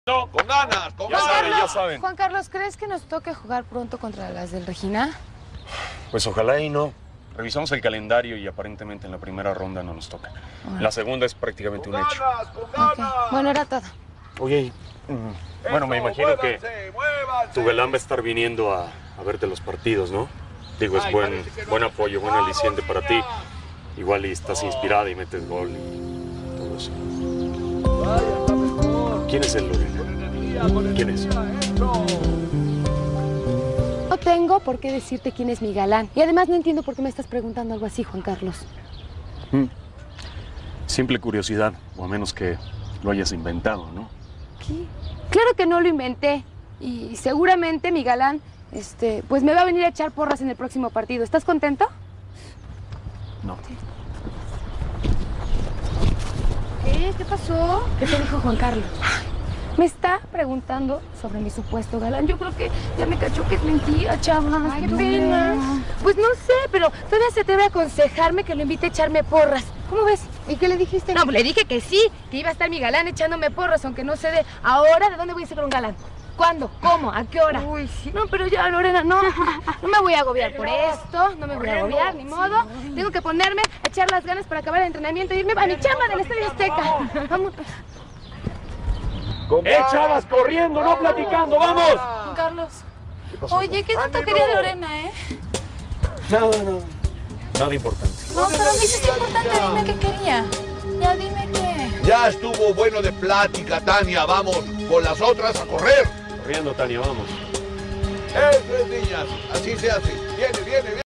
No, con ganas, con ganas. Ya saben. Juan Carlos, ¿crees que nos toque jugar pronto contra las del Regina? Pues ojalá y no. Revisamos el calendario y aparentemente en la primera ronda no nos toca. Bueno. La segunda es prácticamente un hecho. Con ganas. Ok. Bueno, era todo. Oye, bueno, me imagino que tu galán va a estar viniendo a verte los partidos, ¿no? Digo, es buen apoyo, buen aliciente para ti. Igual y estás inspirada y metes gol y todo eso. ¿Quién es el Lorena? ¿Quién es? No tengo por qué decirte quién es mi galán. Y además no entiendo por qué me estás preguntando algo así, Juan Carlos. Simple curiosidad, o a menos que lo hayas inventado, ¿no? ¿Qué? Claro que no lo inventé. Y seguramente mi galán, pues me va a venir a echar porras en el próximo partido. ¿Estás contento? No. ¿Qué? ¿Qué pasó? ¿Qué te dijo Juan Carlos? Me está preguntando sobre mi supuesto galán. Yo creo que ya me cachó que es mentira, chavas. Ay, ¡Qué no. pena! Pues no sé, pero todavía se atreve a aconsejarme que lo invite a echarme porras. ¿Cómo ves? ¿Y qué le dijiste? No, pues le dije que sí, que iba a estar mi galán echándome porras, aunque no sé de ahora de dónde voy a sacar un galán. ¿Cuándo? ¿Cómo? ¿A qué hora? Uy, sí. No, pero ya, Lorena, no me voy a agobiar por esto, no me voy a agobiar, ni modo. Tengo que ponerme a echar las ganas para acabar el entrenamiento y irme a mi chamba del Estadio Azteca. Vamos. Chavas, corriendo, no platicando, vamos! Juan Carlos. Oye, ¿qué tanto quería Lorena, Nada importante. No, pero dices importante, dime qué quería. Ya dime qué. Ya estuvo bueno de plática, Tania. Vamos con las otras a correr. Corriendo, Tania, vamos. Eso es, niñas. Así se hace. Viene, viene, viene.